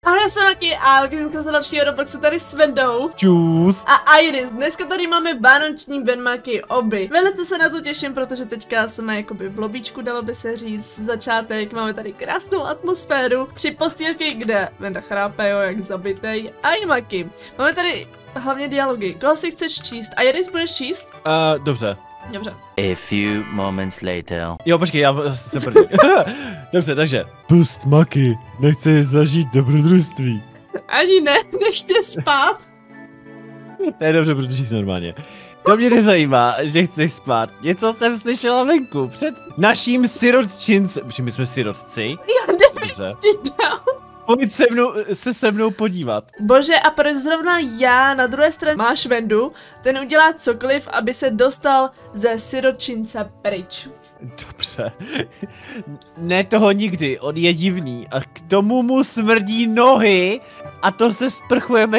A já jsem Maki a dneska se dalšího Robloxu tady s Vendou. Čus. A Iris. Dneska tady máme vánoční Venmaky oby. Velice se na to těším, protože teďka jsme jakoby v lobíčku, dalo by se říct, začátek. Máme tady krásnou atmosféru. 3 postýlky, kde Venda chrápe, jo, jak zabitej. A i Maki. Máme tady hlavně dialogy. Koho si chceš číst? A Iris, budeš číst? Dobře. Dobře. A few moments later. Jo, počkej, já jsem první. Dobře, takže. Pust Maki, nechci zažít dobrodružství. Ani ne, nech mě spát. Ne, dobře, protože jsi normálně. To mě nezajímá, že chceš spát. Něco jsem slyšela venku, před naším sirotčincem. My jsme sirotci. Já nevím, ti dál. Pojď se mnou podívat. Bože, a proč zrovna já, na druhé straně máš Vendu, ten udělá cokoliv, aby se dostal ze sirotčince pryč. Dobře. Ne toho nikdy, on je divný a k tomu mu smrdí nohy a to se sprchujeme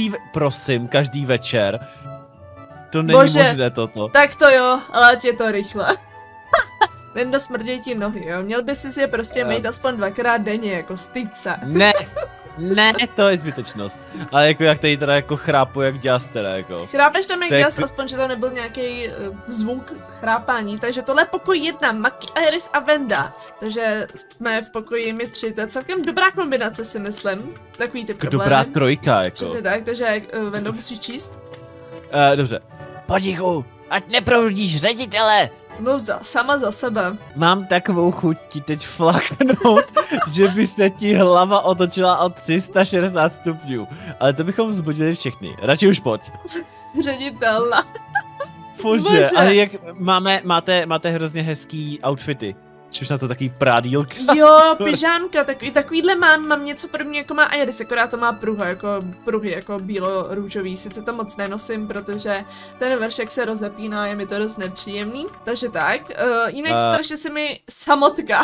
každý večer. To není možné toto. Tak to jo, ale ať je to rychle. Venda, smrdí ti nohy, jo? Měl by si je prostě mít aspoň 2krát denně, jako styď se. Ne, to je zbytečnost. Ale jako jak tady teda jako chrápu, jak děs teda jako. Chrápeš tam jak děs, aspoň že tam nebyl nějaký zvuk chrápání, takže tohle je pokoj 1, Maki, Iris a Venda. Takže jsme v pokoji my 3, to je celkem dobrá kombinace, si myslím. Takový ty problémy. Dobrá trojka, jako. Přesně tak, takže Vendo, musíš číst? Dobře. Potichu, ať neproudíš ředitele! Mluv sama za sebe. Mám takovou chuť ti teď flaknout, že by se ti hlava otočila o 360 stupňů. Ale to bychom vzbudili všechny. Radši už pojď. Ředitel. Bože, ale jak máte hrozně hezký outfity. Což na to takový prádílka. Jo, pyžámka, takovýhle mám něco podobně jako má Iris, akorát to má pruhy jako bílo-růžový, sice to moc nenosím, protože ten vršek se rozepíná, je mi to dost nepříjemný, takže tak, jinak strašně se mi samotka.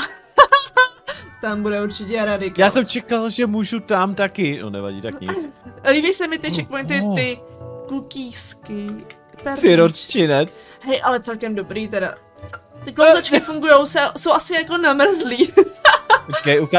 Tam bude určitě radikál. Já jsem čekal, že můžu tam taky, no nevadí, tak nic. Líbí se mi ty checkpointy, ty kukísky. Sirotčinec. Hej, ale celkem dobrý teda. Ty klouzačky fungujou, jsou asi jako namrzlí. Počkej,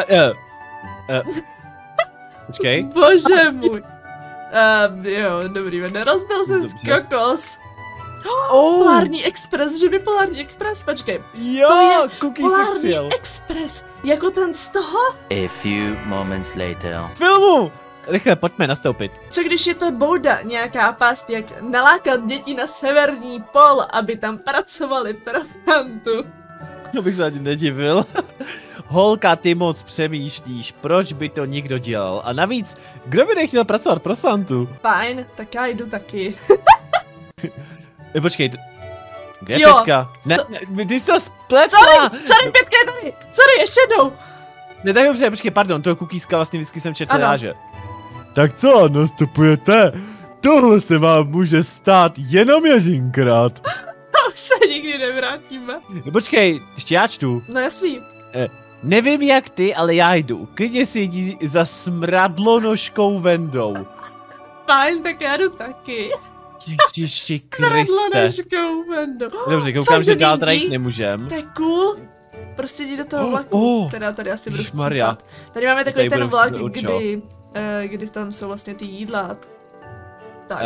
počkej. Bože můj. Jo, dobrý, nerozbil se z kokos. Polární Express, že by Polární Express, počkej. Jo, to je Polární Express, jako ten z toho? A few moments later. Filmu! Rychle, pojďme nastoupit. Co když je to bouda, nějaká past, jak nalákat děti na severní pol, aby tam pracovali pro Santu? To bych se ani nedivil. Holka, ty moc přemýšlíš, proč by to někdo dělal? A navíc, kdo by nechtěl pracovat pro Santu? Fajn, tak já jdu taky. Počkej, kde je Pětka? Ne, ty jsi to spletla! Sorry, Pětka je tady! Sorry, ještě jednou! Ne, tak dobře, počkej, pardon, toho kukíska vlastně vždycky jsem četl já, že? Tak co, nastupujete? Tohle se vám může stát jenom jedinkrát. A už se nikdy nevrátíme. Počkej, ještě já čtu. No jasný. Nevím jak ty, ale já jdu. Klidně si jdi za smradlonožkou Vendou. Fajn, tak já jdu taky. Ježiši Kriste. Smradlonožkou Vendou. Dobře, koukám, že dál tady jít nemůžem. To je cool. Prostě jdi do toho vlaku. Teda tady asi budu chcípat. Tady máme takový ten vlak, kdy tam jsou vlastně ty jídla. Tak.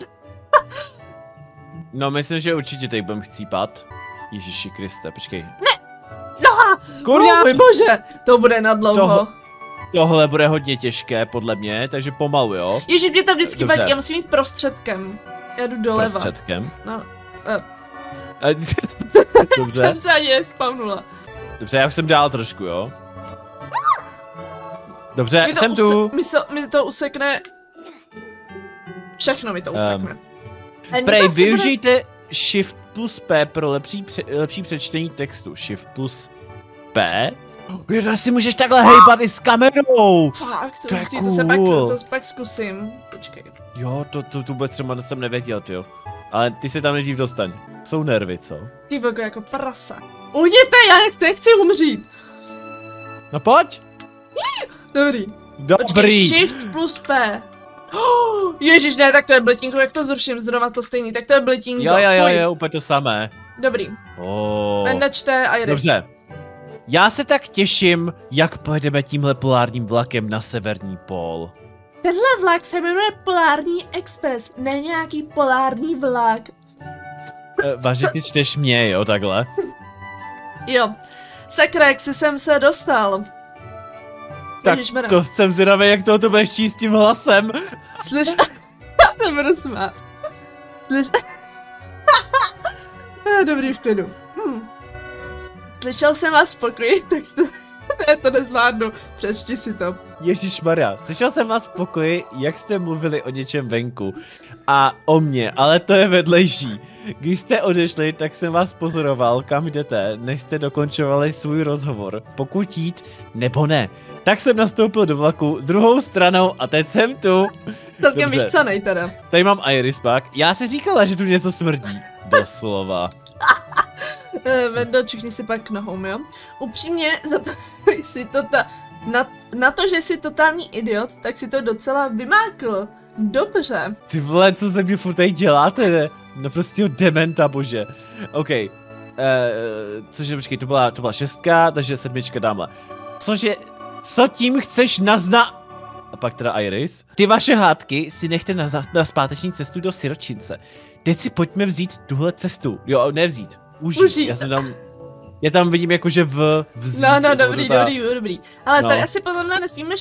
No, myslím, že určitě tady budem chcípat. Ježiši Kriste, počkej. Ne! No! Kurňa! Můj bože! To bude na dlouho. Tohle bude hodně těžké, podle mě, takže pomalu, jo? Ježiš, mě to vždycky vadí, já musím jít prostředkem. Já jdu doleva. Prostředkem? No. Dobře. Jsem se ani nespavnula. Dobře, já už jsem dál trošku, jo? Dobře, jsem tu. Mi to usekne. Všechno mi to usekne. Prej, využijte Shift plus P pro lepší přečtení textu. Shift plus P? Kde si můžeš takhle hejbat i s kamerou. Fakt, to je cool. To se pak zkusím. Počkej. Jo, to vůbec třeba jsem nevěděl, tyjo. Ale ty se tam nejdřív dostaň. Jsou nervy, co? Ty vogo, jako prasa. Uhněte, já nechci umřít. No pojď. Dobrý. Dobrý. Shift plus P. Ježíš, ne, tak to je blitingo, jak to zruším, zrovna to stejný, tak to je blitingo. Jo, úplně to samé. Dobrý. Oh. Venda čte a Iris. Dobře. Já se tak těším, jak pojedeme tímhle polárním vlakem na severní pól. Tenhle vlak se jmenuje Polární Express, ne nějaký polární vlak. Vážně, ty čteš mě, jo, takhle? Jo, sakra, jak jsi sem se dostal. Tak Ježišmarja. to jsem zvědavý, jak to budeš číst tím hlasem. Slyš... to budu smát. Slyš... Dobrý, už klidu. Slyšel jsem vás v pokoji, tak to nezvládnu. Přečti si to. Ježišmarja, slyšel jsem vás v pokoji, jak jste mluvili o něčem venku. A o mně, ale to je vedlejší. Když jste odešli, tak jsem vás pozoroval, kam jdete, než jste dokončovali svůj rozhovor. Pokud jít, nebo ne. Tak jsem nastoupil do vlaku druhou stranou a teď jsem tu. Celkem vyšcanej teda. Tady mám Iris pak. Já si říkala, že tu něco smrdí. Doslova. Vendo, čekni si pak nohou, jo? Upřímně, za to jsi na to, že jsi totální idiot, tak si to docela vymákl. Dobře. Ty vole, co se mě furt tady děláte? Naprostého dementa, bože. OK. Cože, počkej, to byla 6, takže 7 dámhle. Cože, co tím chceš naznat? A pak teda Iris. Ty vaše hádky si nechte na zpáteční cestu do Siročince. Teď si pojďme vzít tuhle cestu. Jo, nevzít. Užít. Já tam vidím jakože vzít. No, dobrý. Ale tady asi potom nesmíme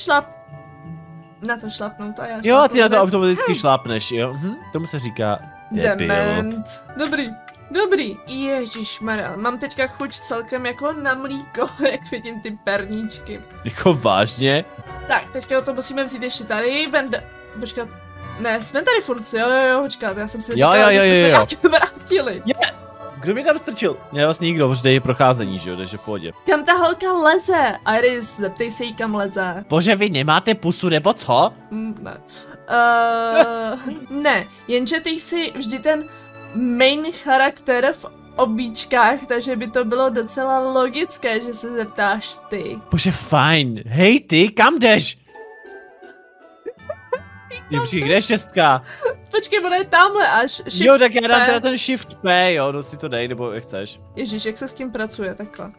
na to šlapnout a já šlapnu. Jo, ty na to automaticky šlápneš, jo. Tomu se říká dement. Dobrý. Ježišmarja, mám teďka chuť celkem jako na mlíko, jak vidím ty perníčky. Jako vážně? Tak, teďka to musíme vzít ještě tady, počkat. Ne, jsme tady furt, jo, počkat, já jsem si říkala, že jsme se nějak vrátili. Kdo mě tam strčil? Ne, vlastně nikdo, protože je procházení, že jo, takže v pohodě. Kam ta holka leze? Iris, zeptej se jí, kam leze. Bože, vy nemáte pusu, nebo co? Ne. Ne, jenže ty jsi vždy ten main charakter v obíčkách, takže by to bylo docela logické, že se zeptáš ty. Bože, fajn. Hej ty, kam jdeš? Kde je 6? Počkej, ono je tamhle až. Shift jo, tak já dám P. teda ten Shift P, jo, no si to dej, nebo jak chceš. Ježíš, jak se s tím pracuje, takhle.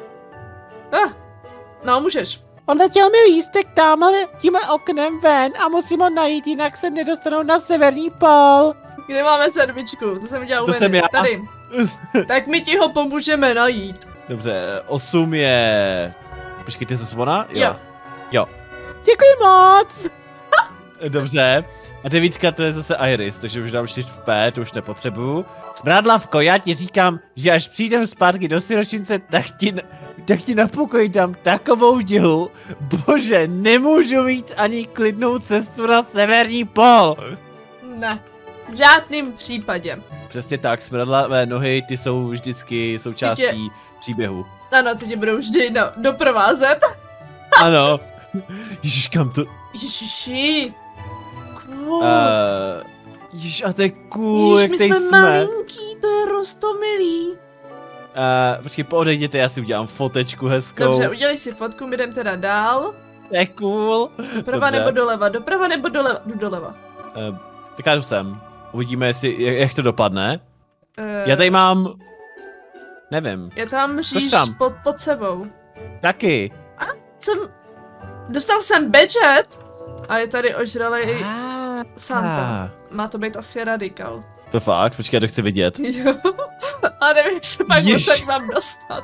No, můžeš. On letěl mi lístek tamhle tímhle oknem ven a musím ho najít, jinak se nedostanou na severní pól. Kde máme 7? To jsem udělal to jsem já. Tady. Tak my ti ho pomůžeme najít. Dobře, 8 je... Počkej, ty jsi ona? Jo. Děkuji moc! Dobře. A 9 to je zase Iris, takže už dám Shift P, to už nepotřebuju. Smrádlavko, já ti říkám, že až přijdem zpátky do Siročince, tak ti na pokoji dám takovou dělu. Bože, nemůžu mít ani klidnou cestu na severní pól. Ne, v žádném případě. Přesně tak, smradlavé nohy, ty jsou vždycky součástí příběhu. Ano, ty tě budou vždy doprovázet. Ano. Ježiš, kam to... Ježiši. Cool. Ježiš, a to je cool, jak my tady jsme malinký, to je roztomilý. Počkej, odejděte, já si udělám fotečku hezkou. Dobře, udělej si fotku, my jdem teda dál. To je cool. Doprava nebo doleva, doprava nebo doleva, jdu doleva. Tak já jdu sem. Uvidíme, jak to dopadne. Já tady mám... Nevím. Já tam říš pod sebou. Taky. Dostal jsem budget a je tady ožralej Santa. Má to být asi radikál. To fakt? Počkej, já to chci vidět. Jo. A nevím, jak se pak tak mám dostat.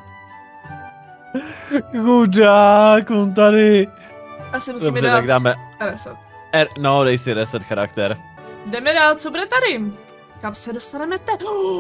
Chudák, on tady. Asi musíme dobře, dát tak dáme reset. No, dej si reset charakter. Jdeme dál, co bude tady? Kam se dostaneme teď?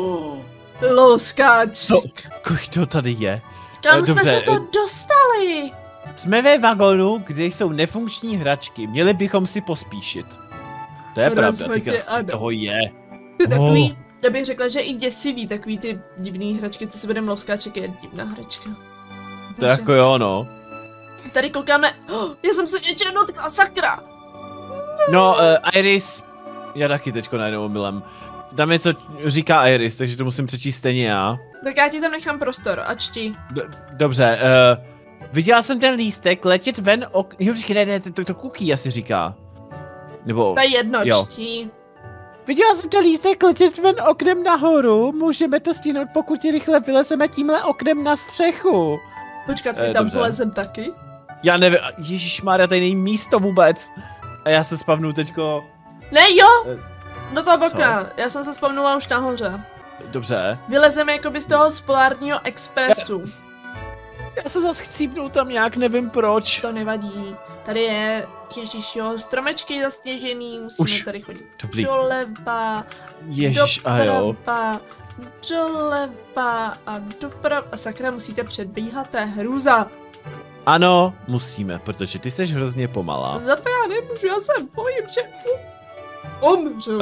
Luskáček. Kolik to tady je? Kam jsme se to dostali? Jsme ve vagonu, kde jsou nefunkční hračky. Měli bychom si pospíšit. To je pravda, toho je. Ty takový, já bych řekla, že i děsivý, takový ty divný hračky, co si budeme Luskáček, je divná hračka. To jako jo, no. Tady koukáme, já jsem se něčeho dotkla, sakra. No, Iris, já taky teďko najednou omylem. Dáme, co říká Iris, takže to musím přečíst stejně já. Tak já ti tam nechám prostor, a čti. Dobře, viděla jsem ten lístek letět ven jo, ne, to cookie asi říká. Nebo... To je jedno, čti. Viděla jsem ten lístek letět ven oknem nahoru, můžeme to stihnout, pokud rychle vylezeme tímhle oknem na střechu. Počkat, my tam dobře. polezem taky? Já nevím, ježišmarja, tady není místo vůbec. A já se spavnu teďko. Ne, jo! Eh, Do toho okna, já jsem se spomnula už nahoře. Dobře. Vylezeme jakoby z toho z Polárního expresu. Já se zase chcípnu tam nějak, nevím proč. To nevadí. Tady je, ježiš jo, stromečky zasněžený, musíme Už. tady chodit Dobrý. doleva, Ježiš, a jo. doprava, doleva a doprava. A sakra, musíte předbíhat, to je hrůza. Ano, musíme, protože ty seš hrozně pomalá. Za to já nemůžu, já se bojím, že umřu.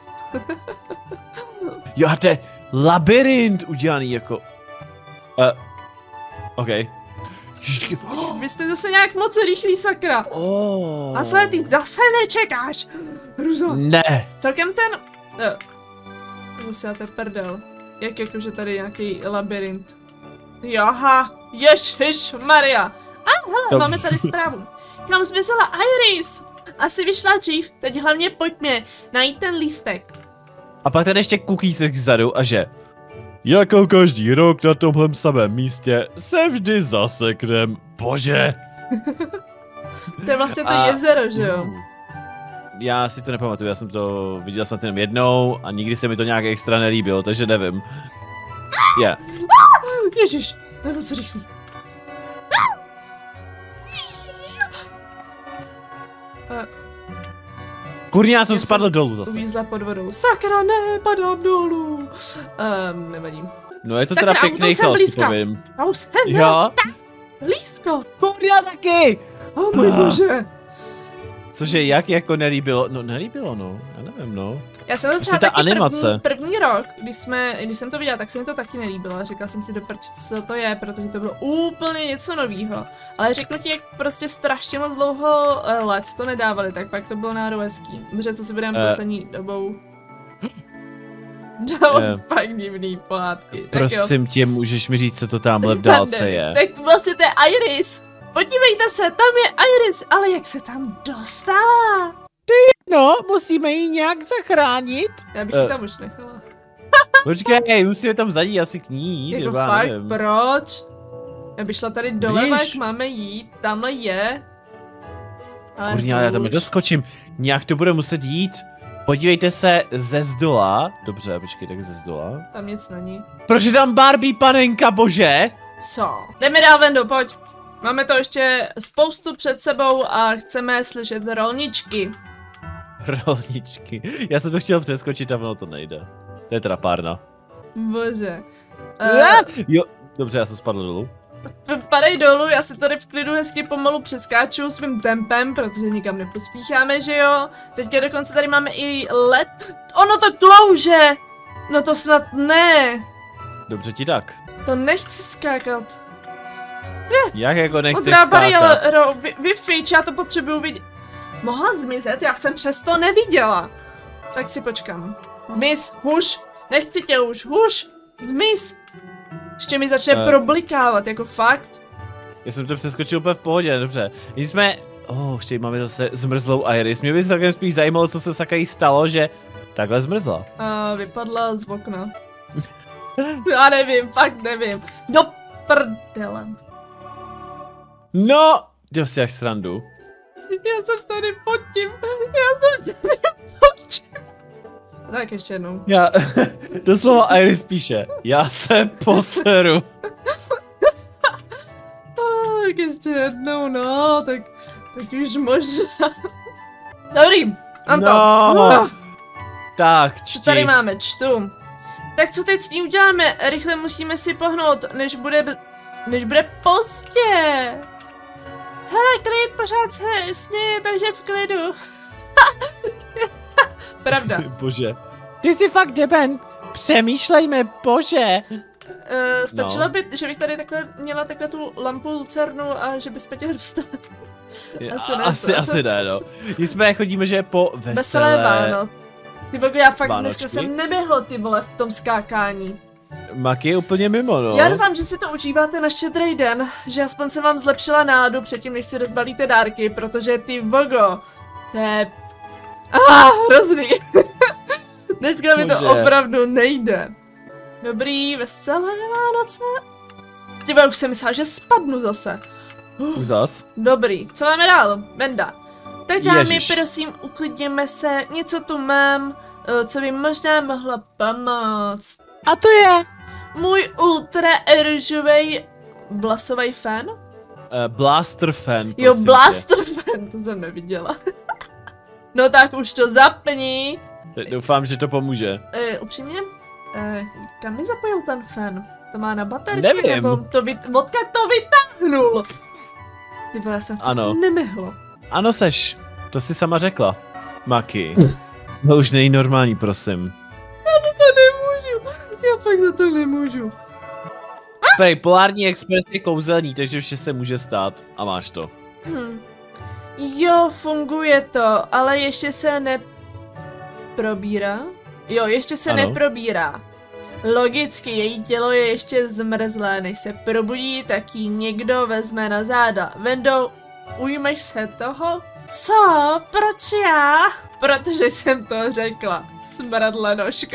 Jo, a to je labirint udělaný jako... OK. Vy jste zase nějak moc rychlý, sakra. Oh. A se ty zase nečekáš. Hrůza. Ne. Celkem ten... Musí na to prdel. Jak jakože tady nějaký labirint. Jaha, ježiš Maria. A hele, máme tady zprávu. Kam zmizela Iris? Asi vyšla dřív, teď hlavně pojďme najít ten lístek. A pak tady ještě kukísek vzadu a že... Jako každý rok na tomhle samém místě se vždy zaseknem. Bože. To je vlastně to A- jezero, že jo? Já si to nepamatuju, já jsem to viděl snad jenom jednou a nikdy se mi to nějak extra nelíbilo, takže nevím. Je. Ježiš, to je moc rychlý. Kurně, já jsem Já jsem spadl dolů zase. Uvízla pod vodou. Sakra, ne, padám dolů. Nevadí. No je to Sakra, teda tam pěkný jsem chaos, ti blízka. povím. Já už jsem Jo? blízko. Kurně, taky! Oh můj bože. Cože, jak jako nelíbilo? No nelíbilo, no. Já nevím, no. Já jsem to Prostě třeba ta taky animace. první rok, když jsem to viděla, tak se mi to taky nelíbilo. Říkala jsem si do prči, co to je, protože to bylo úplně něco novýho. Ale řeknu ti, jak prostě strašně moc dlouho let to nedávali, tak pak to bylo nárovecký. Protože co si budeme poslední dobou. Fakt divný pohádky. Tak jo. Prosím tě, můžeš mi říct, co to tamhle v dálce je? Tak vlastně to je Iris. Podívejte se, tam je Iris, ale jak se tam dostala? No, musíme ji nějak zachránit. Já bych ji tam už nechala. Počkej, musíme tam zajít asi k ní. Jako nebo já fakt, nevím. proč? Já bych šla tady doleva, Víš? jak máme jít, tamhle je. Ale Kurňa, já tam už. nedoskočím. Nějak to bude muset jít. Podívejte se ze zdola. Dobře, počkej, tak ze zdola. Tam nic není. Proč je tam Barbie panenka, bože? Co? Jdeme dál, Vendo, pojď. Máme to ještě spoustu před sebou a chceme slyšet rolničky. Rolničky. Já jsem to chtěl přeskočit a ono to nejde. To je teda párna. Bože. Jo, dobře, já jsem spadl dolů. Padej dolů, já si tady v klidu hezky pomalu přeskáču svým tempem, protože nikam nepospícháme, že jo? Teďka dokonce tady máme i led. Ono to klouže! No to snad ne. Dobře ti tak. To nechci skákat. Jak jako nechceš Modrá skákat? bariéra, Wi-Fi, já to potřebuju vidět. Mohla zmizet, já jsem přesto neviděla. Tak si počkám. Zmiz, huš, nechci tě už, huš, zmiz. Ještě mi začne problikávat, jako fakt. Já jsem to přeskočil úplně v pohodě, dobře. Jsme... ještě máme zase zmrzlou Iris. Mě by celkem spíš zajímalo, co se Sakai stalo, že takhle zmrzla. Vypadla z okna. Já nevím, fakt nevím. Do prdele. No, děl si jak srandu. Já jsem tady pod tím. Já jsem tady pod tím. Tak ještě jednou. Já, doslova Iris píše, já se poseru. Tak ještě jednou, no, tak už možná. Dobrý, Anto. No. Tak, čti. Co tady máme, čtu. Tak co teď s ní uděláme? Rychle musíme si pohnout, než bude pozdě. Hele, klid, pořád se sněje, takže v klidu. Pravda. Bože. Ty jsi fakt deben. Přemýšlejme, bože. Stačilo by, že bych tady takhle měla takhle tu lampu lucernu a že bychom tě dostali. Asi ne, no. Nicméně chodíme, že po Veselé Vánoc. Ty bogu, já fakt Vánočky? dneska jsem neběhla, ty vole, v tom skákání. Maki je úplně mimo, no. Já doufám, že si to užíváte na Štědrý den, že aspoň se vám zlepšila náladu předtím, než si rozbalíte dárky, protože ty vogo, to je... hrozný. Dneska mi to Bože. opravdu nejde. Dobrý, veselé Vánoce. Tyba, už jsem myslela, že spadnu zase. Už zas? Dobrý, co máme dál? Benda. Tak dámy, Ježiš. prosím, uklidněme se, něco tu mám, co by možná mohla pomoct. A to je? Můj ultra růžovej vlasový fan? Blaster fan. Jo, prosím Blaster fan, to jsem neviděla. No tak už to zapni. tě. Doufám, že to pomůže. Upřímně, kam mi zapojil ten fan? To má na baterky? Nevím. Nebo to odkud to vytáhnul? Ty vole, já jsem Ano. nemehlo. Ano, seš. To si sama řekla. Maki. To už není normální, prosím. To nemůžu, já fakt za to nemůžu. Prej, polární expres je kouzelný, takže vše se může stát. A máš to. Jo, funguje to, ale ještě se neprobírá. Jo, ještě se Ano. neprobírá. Logicky, její tělo je ještě zmrzlé, než se probudí, tak ji někdo vezme na záda. Vendo, ujmeš se toho? Co? Proč já? Protože jsem to řekla, smradlenožko.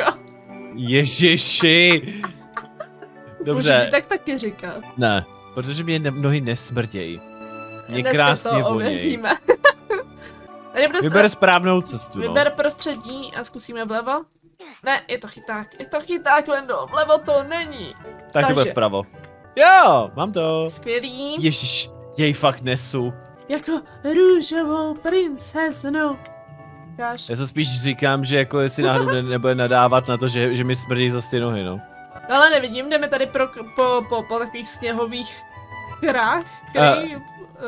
Ježiši. Můžu Dobře. ti tak taky říkat. Ne, protože mě nohy nesmrdějí. Mě Dneska krásně to vonějí. ověříme. Tady prostě Vyber správnou cestu, no. vyber prostřední a zkusíme vlevo. Ne, je to chyták, Vendo, vlevo to není. Tak to bude takže. vpravo. Jo, mám to. Skvělý. Ježiš, jej fakt nesu. Jako růžovou princeznu. Káš. Já se spíš říkám, že jako jestli náhodou nebude nadávat na to, že mi smrdí zase ty nohy, no. Ale nevidím, jdeme tady po takových sněhových krách, který...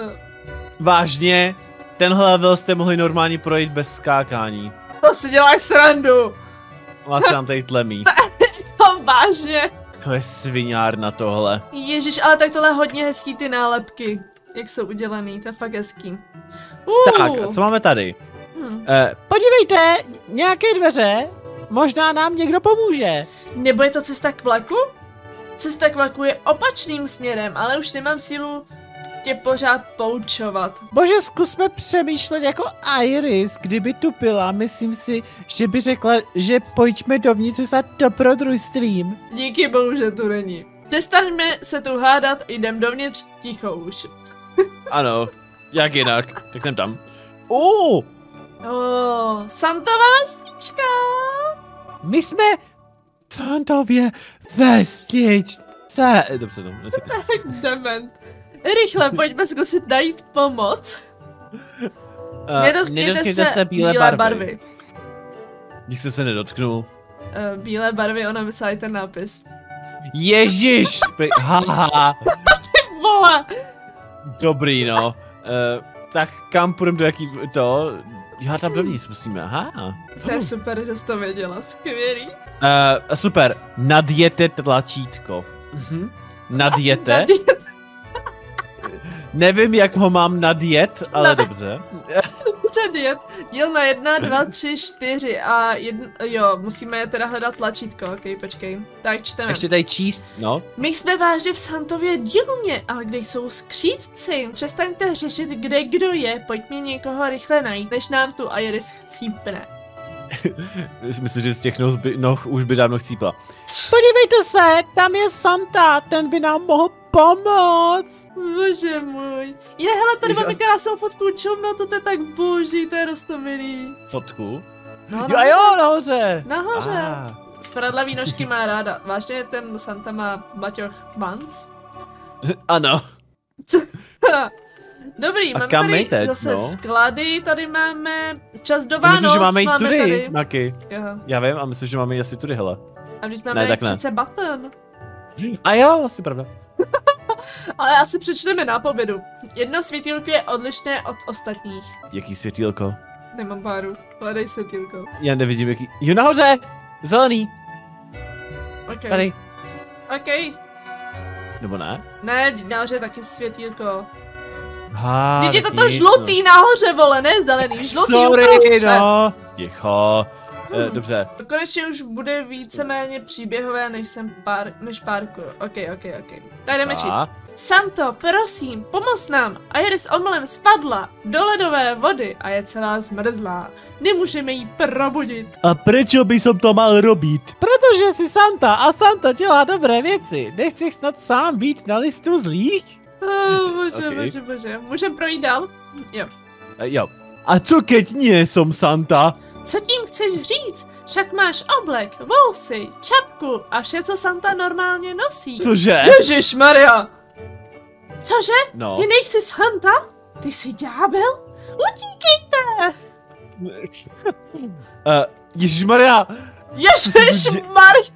Vážně, tenhle level jste mohli normálně projít bez skákání. To si děláš srandu. Vlastně nám tady tlemí. No vážně. To je sviňárna tohle. Ježíš, ale tak tohle je hodně hezký ty nálepky. Jak jsou udělaný, to je fakt hezký. Tak, a co máme tady? Hm. Podívejte, nějaké dveře. Možná nám někdo pomůže. Nebo je to cesta k vlaku? Cesta k vlaku je opačným směrem, ale už nemám sílu tě pořád poučovat. Bože, zkusme přemýšlet jako Iris, kdyby tu byla. Myslím si, že by řekla, že pojďme dovnitř za dobrodružstvím. Díky bohu, že tu není. Přestaňme se tu hádat, jdem dovnitř, ticho už. Ano, jak jinak. Tak jdem tam. Santová vesnička! My jsme v Santově vesničce. Dobře, no. Dement. Rychle, pojďme zkusit najít pomoc. Nedotkněte se bílé barvy. Když se nedotknul. Bílé barvy, ona myslela i ten nápis. Ježiš! Haha. Ty vole! Dobrý, no. Tak kam půjdem do jaký to? Já tam dovnitř musíme, aha. To je super, že jsi to věděla, skvělý. Super, nadjete tlačítko. Nadjete? Nevím, jak ho mám nadjet, ale dobře. Předjet. Díl na 1, 2, 3, 4 a jo, musíme teda hledat tlačítko, ok, počkej. Tak čteme. Ještě tady číst, no. My jsme vážně v Santově dílně, ale kde jsou skřídci? Přestaňte řešit, kde kdo je, pojďme někoho rychle najít, než nám tu Iris chcípne. Myslím, že z těch noh už by dávno chcípla. Podívejte se, tam je Santa, ten by nám mohl pomoct. Bože můj. Je, hele, tady máme krásnou fotku čumno, to je tak boží, to je rostomilý. Fotku? No, Jo, nahoře. Nahoře. Smradlavý nožky má ráda. Vážně ten Santa má baťoch Vans? Ano. Dobrý, A máme kam tady teď, zase no? sklady, tady máme čas do Vánoc, Myslím, že máme jít tudy, tady. Maki. Jo. Já vím a myslím, že máme jít asi tudy, hele. A teď máme tak ne. přece button. A jo, asi pravda. Ale asi přečteme nápovědu. Jedno světýlko je odlišné od ostatních. Jaký světýlko? Nemám páru, hledej světýlko. Já nevidím, jaký. Jo, nahoře! Zelený! Okay. Tady. OK. Nebo ne? Ne, nahoře je taky světýlko. Teď je to žlutý nahoře, vole, ne zelený, žlutý Sorry, uprostřed. no. Ticho. Dobře. Konečně už bude víceméně příběhové než parkour. OK. Tak jdeme číst. Santo, prosím, pomoz nám. Iris omylem spadla do ledové vody a je celá zmrzlá. Nemůžeme jí probudit. A prečo by som to mal robiť? Protože jsi Santa a Santa dělá dobré věci. Nechceš snad sám být na listu zlých? Bože. Můžem projít dál? Jo. Jo. A co keď nie som Santa? Co tím chceš říct? Však máš oblek, vousy, čapku a vše, co Santa normálně nosí. Cože? Ježišmarja! Cože? No. Ty nejsi Santa? Ty jsi ďábel? Utíkejte! Ježišmarja. Ježišmarja!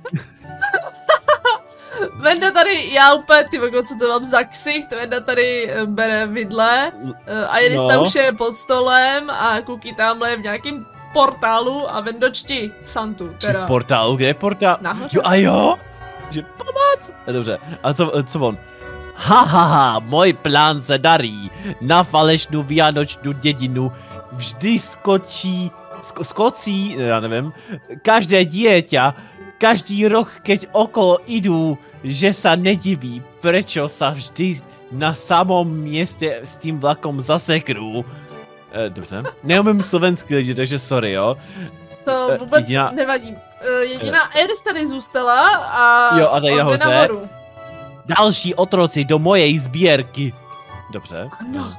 Venda tady, já úplně, ty vogo, co to mám za ksicht, Venda tady bere vidle, Iris tam už je pod stolem a Cookie tamhle v nějakým portálu a Vendo čti Santu, teda. V portálu? Kde je portál? Nahoře. Jo, a jo? Že pomoc? Dobře, a co on? Hahaha, můj plán se darí. Na falešnou vianočnou dědinu vždy skočí, já nevím, každé dieťa, každý rok, keď okolo idú, že sa nediví, prečo sa vždy na samom mieste s tím vlakom zaseknú. Dobře, neumím slovenský lidi, takže sorry, jo. To vůbec nevadí. Jediná Iris tady zůstala a jo, a tady on jde nahoru. Další otroci do mojej sbírky. Dobře. Ano.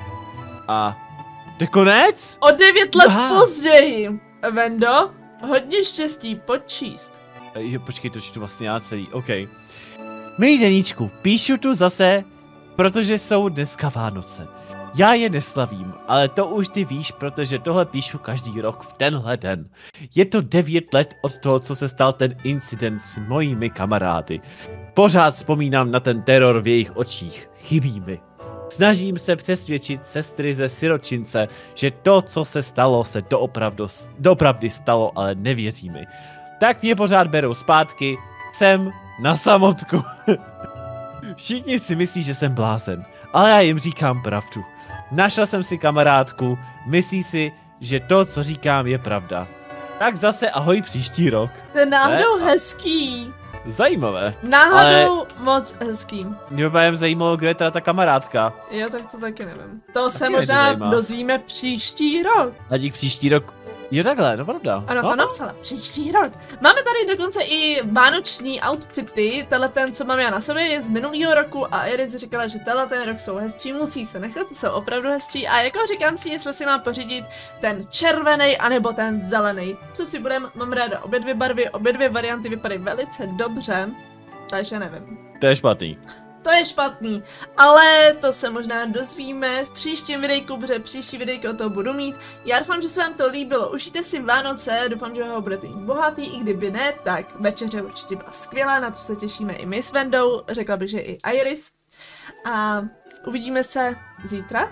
A to je konec? O 9 let později. Vendo, hodně štěstí, počíst. Jo, počkej, to čtu vlastně já celý, OK. Milý deníčku, píšu tu zase, protože jsou dneska Vánoce. Já je neslavím, ale to už ty víš, protože tohle píšu každý rok v tenhle den. Je to 9 let od toho, co se stal ten incident s mojimi kamarády. Pořád vzpomínám na ten teror v jejich očích, chybí mi. Snažím se přesvědčit sestry ze siročince, že to, co se stalo, se doopravdy stalo, ale nevěří mi. Tak mě pořád berou zpátky, jsem na samotku. Všichni si myslí, že jsem blázen, ale já jim říkám pravdu. Našel jsem si kamarádku, myslí si, že to, co říkám, je pravda. Tak zase ahoj příští rok. To je náhodou hezký. Zajímavé. Náhodou ale moc hezký. Mě by jen zajímalo, kde je teda ta kamarádka. Jo, tak to taky nevím. To se možná dozvíme příští rok. A dík příští rok. Jo, takhle, no pravda. Ano, to napsala, příští rok. Máme tady dokonce i vánoční outfity, tenhle ten, co mám já na sobě, je z minulého roku a Iris říkala, že tenhle ten rok jsou hezčí, musí se nechat, jsou opravdu hezčí a jako říkám si, jestli si mám pořídit ten červený anebo ten zelený. Co si budem, mám ráda obě dvě barvy, obě dvě varianty vypadají velice dobře, takže nevím. To je špatný. To je špatný, ale to se možná dozvíme v příštím videjku, protože příští videjko o toho budu mít. Já doufám, že se vám to líbilo, užijte si Vánoce, doufám, že ho budete mít bohatý, i kdyby ne, tak večeře určitě byla skvělá, na to se těšíme i my s Vendou, řekla bych, že i Iris. A uvidíme se zítra.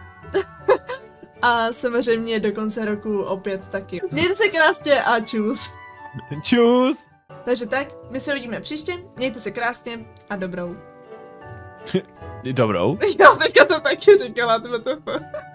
A samozřejmě do konce roku opět taky. Mějte se krásně a čus. Čus. Takže tak, my se uvidíme příště, mějte se krásně a dobrou. Dobrou? Já teďka jsem taky říkala, to.